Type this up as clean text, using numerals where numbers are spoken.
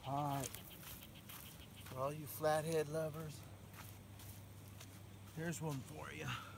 Alright. For all you flathead lovers, here's one for you.